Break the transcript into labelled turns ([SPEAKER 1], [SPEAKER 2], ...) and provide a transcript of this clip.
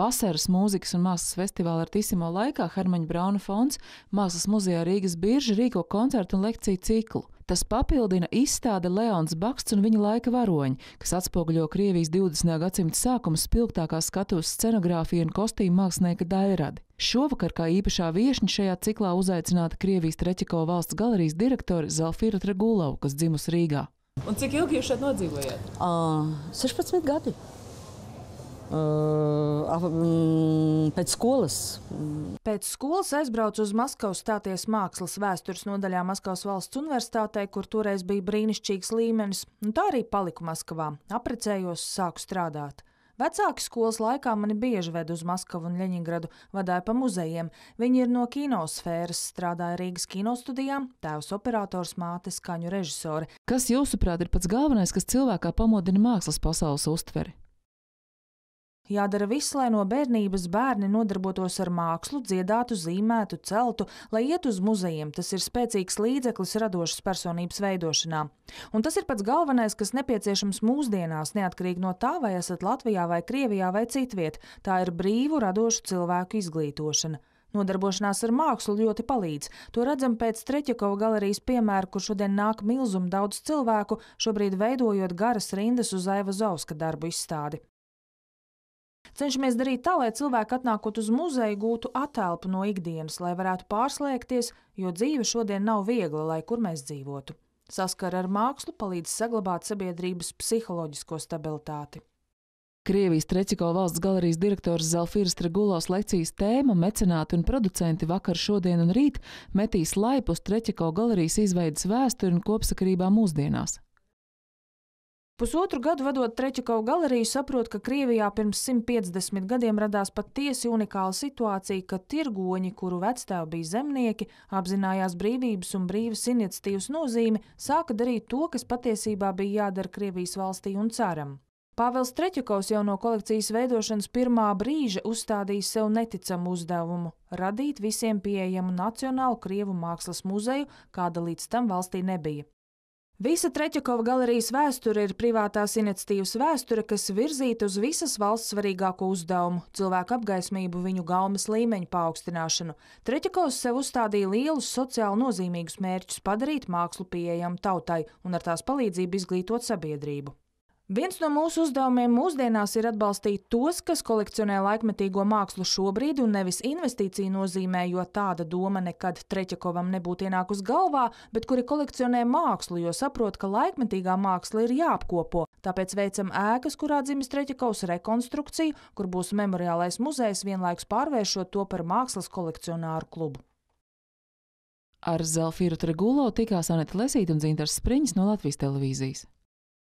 [SPEAKER 1] Asaras mūzikas un mākslas festivāla Artissimo laikā Hermaņa Brauna fonds Mākslas muzejā Rīgas Birža rīko koncertu un lekciju ciklu. Tas papildina izstāde Leons Baksts un viņa laika varoņi, kas atspoguļo Krievijas 20. gadsimta sākuma spilgtākā skatuves scenogrāfiju un kostīmu mākslinieka daļradi. Šovakar kā īpašā viešņa šajā ciklā uzaicināta Krievijas Treķikova valsts galerijas direktore Zelfira Tregulova, kas dzimusi Rīgā.
[SPEAKER 2] Un cik ilgi jūs šeit nodzīvojāt?
[SPEAKER 3] 16 gadi. Pēc skolas.
[SPEAKER 2] Pēc skolas aizbraucu uz Maskavu stāties mākslas vēstures nodaļā Maskavas valsts universitātē, kur toreiz bija brīnišķīgs līmenis, un tā arī paliku Maskavā. Aprecējos, sāku strādāt. Vecāki skolas laikā mani bieži ved uz Maskavu un Ļeņingradu, vadīja pa muzejiem. Viņi ir no kinosfēras, strādāja Rīgas kinostudijā, tēvs operators, māte skaņu režisore.
[SPEAKER 1] Kas jūsuprāt ir pats galvenais, kas cilvēkā pamodina mākslas pasaules uztveri?
[SPEAKER 2] Jādara viss, lai no bērnības bērni nodarbotos ar mākslu, dziedātu, zīmētu, celtu, lai iet uz muzejiem. Tas ir spēcīgs līdzeklis radošas personības veidošanā. Un tas ir pats galvenais, kas nepieciešams mūsdienās, neatkarīgi no tā, vai esat Latvijā vai Krievijā vai citviet. Tā ir brīvu, radošu cilvēku izglītošana. Nodarbošanās ar mākslu ļoti palīdz. To redzam pēc Treķikova galerijas piemēra, kur šodien nāk milzuma daudz cilvēku, šobrīd veidojot garas rindas uz Aiva Zauska darbu izstādi. Cenšamies darīt tā, lai cilvēki atnākot uz muzeju gūtu atelpu no ikdienas, lai varētu pārslēgties, jo dzīve šodien nav viegla, lai kur mēs dzīvotu. Saskara ar mākslu palīdz saglabāt sabiedrības psiholoģisko stabilitāti.
[SPEAKER 1] Krievijas Treķikova valsts galerijas direktors Zelfiras Tregulovas lekcijas tēma, mecenāti un producenti vakar, šodien un rīt metīs laipu uz Treķikova galerijas izveidas vēsturi un kopsakarībā mūsdienās.
[SPEAKER 2] Pusotru gadu vadot Treķikova galeriju, saprot, ka Krievijā pirms 150 gadiem radās patiesi unikāla situācija, ka tirgoņi, kuru vectēvi bija zemnieki, apzinājās brīvības un brīvas iniciatīvas nozīmi, sāka darīt to, kas patiesībā bija jādara Krievijas valstī un caram. Pāvils Treķikovs jau no kolekcijas veidošanas pirmā brīža uzstādīja sev neticamu uzdevumu – radīt visiem pieejamu nacionālu Krievu mākslas muzeju, kāda līdz tam valstī nebija. Visa Treķikova galerijas vēsture ir privātās iniciatīvas vēsture, kas virzīta uz visas valsts svarīgāko uzdevumu – cilvēku apgaismību, viņu gaumes līmeņu paaugstināšanu. Treķikovs sev uzstādīja lielus sociāli nozīmīgus mērķus padarīt mākslu pieejamu tautai un ar tās palīdzību izglītot sabiedrību. Viens no mūsu uzdevumiem mūsdienās ir atbalstīt tos, kas kolekcionē laikmetīgo mākslu šobrīd un nevis investīciju nozīmē, jo tāda doma nekad Treķikovam nebūtu ienākus galvā, bet kuri kolekcionē mākslu, jo saprot, ka laikmetīgā māksla ir jāapkopo. Tāpēc veicam ēkas, kurā dzimis Treķikovs, rekonstrukciju, kur būs memoriālais muzejs, vienlaikus pārvēršot to par mākslas kolekcionāru klubu.
[SPEAKER 1] Ar Zelfiru Tregulovu tikās Aneta Lesīte un Dzintars Spriņas no Latvijas televīzijas.